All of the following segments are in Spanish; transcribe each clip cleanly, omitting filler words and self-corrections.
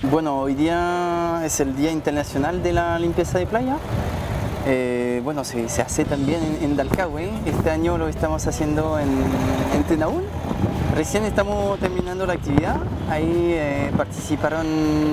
Bueno, hoy día es el Día Internacional de la Limpieza de Playa. Bueno, se hace también en Dalcahue. Este año lo estamos haciendo en Tenaún. Recién estamos terminando la actividad. Ahí participaron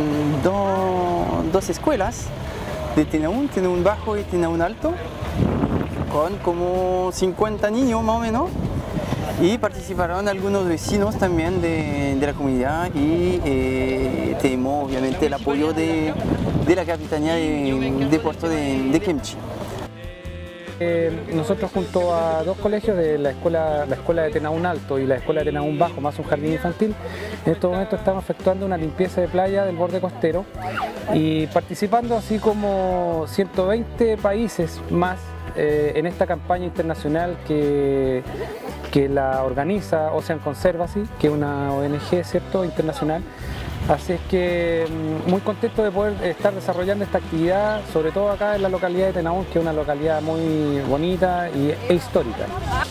dos escuelas de Tenaún Bajo y Tenaún Alto, con como 50 niños más o menos. Y participaron algunos vecinos también de la comunidad y tenemos obviamente el apoyo de la Capitanía de Puerto de Kemchi. Nosotros junto a dos colegios de la escuela de Tenaún Alto y la escuela de Tenaún Bajo, más un jardín infantil, en estos momentos estamos efectuando una limpieza de playa del borde costero y participando así como 120 países más en esta campaña internacional que la organiza Ocean Conservancy, que es una ONG, ¿cierto?, internacional. Así es que muy contento de poder estar desarrollando esta actividad, sobre todo acá en la localidad de Tenaún, que es una localidad muy bonita e histórica.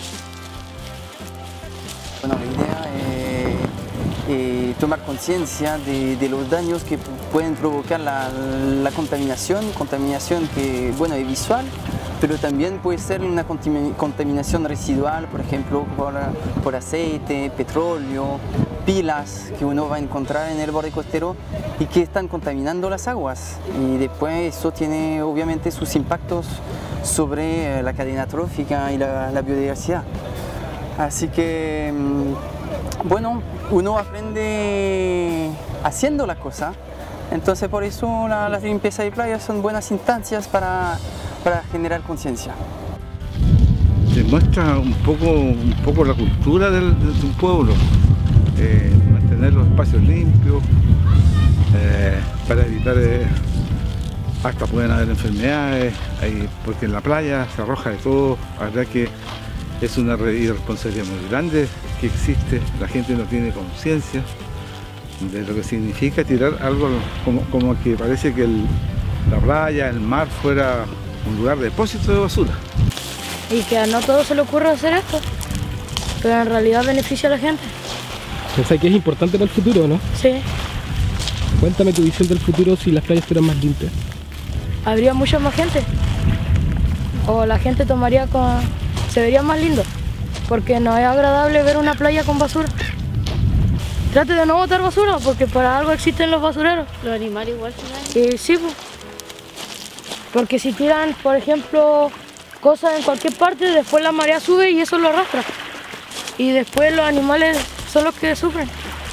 Bueno, la idea es tomar conciencia de los daños que pueden provocar la contaminación que, bueno, es visual, pero también puede ser una contaminación residual, por ejemplo, por aceite, petróleo, pilas que uno va a encontrar en el borde costero y que están contaminando las aguas. Y después eso tiene obviamente sus impactos sobre la cadena trófica y la biodiversidad. Así que, bueno, uno aprende haciendo la cosa, entonces por eso las limpiezas de playas son buenas instancias para generar conciencia. Demuestra un poco la cultura de un pueblo, mantener los espacios limpios, para evitar hasta pueden haber enfermedades, porque en la playa se arroja de todo. La verdad que es una irresponsabilidad muy grande que existe, la gente no tiene conciencia de lo que significa tirar algo como que parece que la playa, el mar fuera un lugar de depósito de basura. Y que a no todos se le ocurre hacer esto, pero en realidad beneficia a la gente. ¿Pensás que es importante para el futuro, no? Sí. Cuéntame tu visión del futuro si las playas fueran más limpias. Habría mucha más gente. O la gente se vería más lindo, porque no es agradable ver una playa con basura. Trate de no botar basura, porque para algo existen los basureros. Los animales igual se Sí, pues. Porque si tiran, por ejemplo, cosas en cualquier parte, después la marea sube y eso lo arrastra. Y después los animales son los que sufren.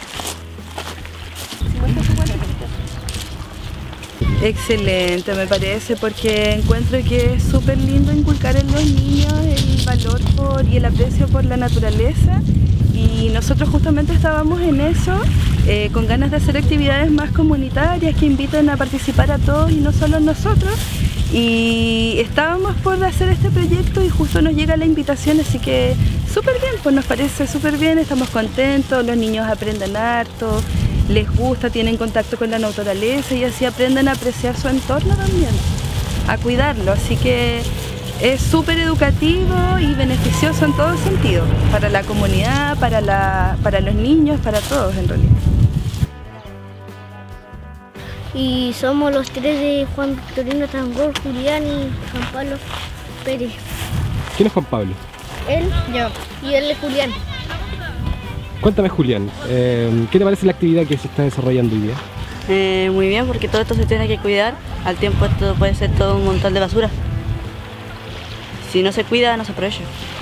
Excelente, me parece, porque encuentro que es súper lindo inculcar en los niños el valor y el aprecio por la naturaleza. Y nosotros justamente estábamos en eso, con ganas de hacer actividades más comunitarias que inviten a participar a todos y no solo a nosotros. Y estábamos por hacer este proyecto y justo nos llega la invitación, así que súper bien, pues nos parece súper bien, estamos contentos, los niños aprenden harto, les gusta, tienen contacto con la naturaleza y así aprenden a apreciar su entorno también, a cuidarlo, así que es súper educativo y beneficioso en todo sentido, para la comunidad, para los niños, para todos en realidad. Y somos los tres de Juan Victorino Tangor, Julián y Juan Pablo Pérez. ¿Quién es Juan Pablo? Él, yo, y él es Julián. Cuéntame, Julián, ¿qué te parece la actividad que se está desarrollando hoy día? Muy bien, porque todo esto se tiene que cuidar. Al tiempo esto puede ser todo un montón de basura. Si no se cuida, no se aprovecha.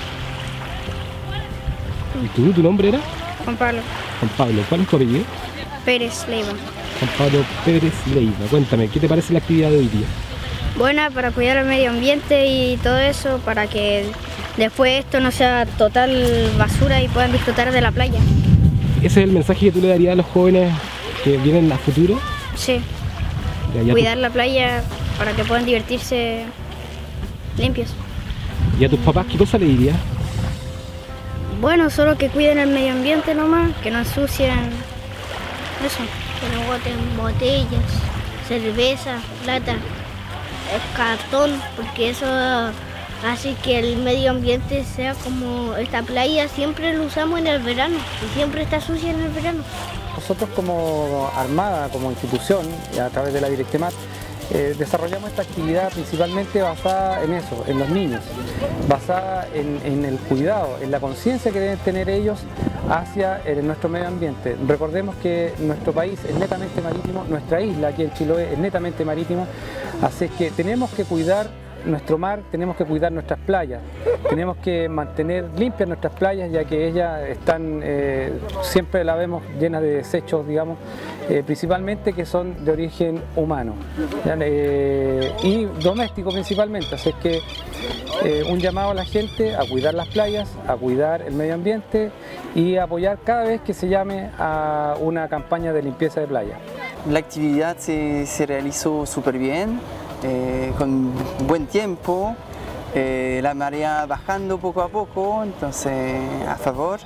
¿Y tú? ¿Tu nombre era? Juan Pablo Juan Pablo. ¿Cuál es tu apellido? Pérez Leiva. Juan Pablo Pérez Leiva. Cuéntame, ¿qué te parece la actividad de hoy día? Buena para cuidar el medio ambiente y todo eso, para que después esto no sea total basura y puedan disfrutar de la playa. ¿Ese es el mensaje que tú le darías a los jóvenes que vienen a futuro? Sí, cuidar la playa para que puedan divertirse limpios. ¿Y a tus papás qué cosa le dirías? Bueno, solo que cuiden el medio ambiente nomás, que no ensucien eso. Que no boten botellas, cerveza, lata, cartón, porque eso hace que el medio ambiente sea como esta playa, siempre lo usamos en el verano y siempre está sucia en el verano. nosotros como Armada, como institución, a través de la Directemat, desarrollamos esta actividad principalmente basada en eso, en los niños, basada en el cuidado, en la conciencia que deben tener ellos hacia nuestro medio ambiente. Recordemos que nuestro país es netamente marítimo, nuestra isla aquí en Chiloé es netamente marítima, así que tenemos que cuidar nuestro mar, tenemos que cuidar nuestras playas, tenemos que mantener limpias nuestras playas, ya que ellas están, siempre la vemos llenas de desechos, digamos, principalmente que son de origen humano y doméstico principalmente, así que un llamado a la gente a cuidar las playas, a cuidar el medio ambiente y a apoyar cada vez que se llame a una campaña de limpieza de playa. La actividad se realizó súper bien. Con buen tiempo, la marea bajando poco a poco, entonces a favor.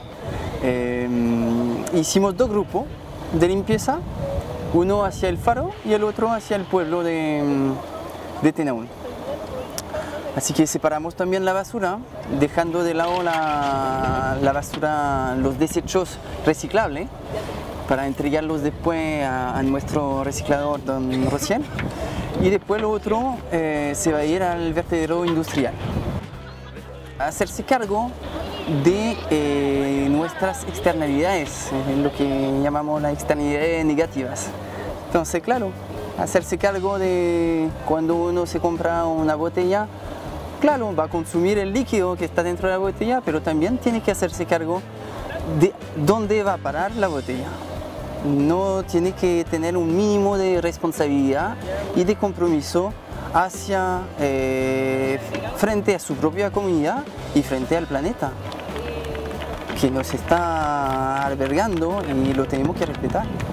Hicimos dos grupos de limpieza, uno hacia el faro y el otro hacia el pueblo de Tenaún. Así que separamos también la basura, dejando de lado la basura, los desechos reciclables, para entregarlos después a nuestro reciclador, don Rociel. Y después lo otro se va a ir al vertedero industrial. Hacerse cargo de nuestras externalidades, lo que llamamos las externalidades negativas. Entonces, claro, hacerse cargo de cuando uno se compra una botella, claro, va a consumir el líquido que está dentro de la botella, pero también tiene que hacerse cargo de dónde va a parar la botella. No tiene que tener un mínimo de responsabilidad y de compromiso hacia frente a su propia comunidad y frente al planeta que nos está albergando y lo tenemos que respetar.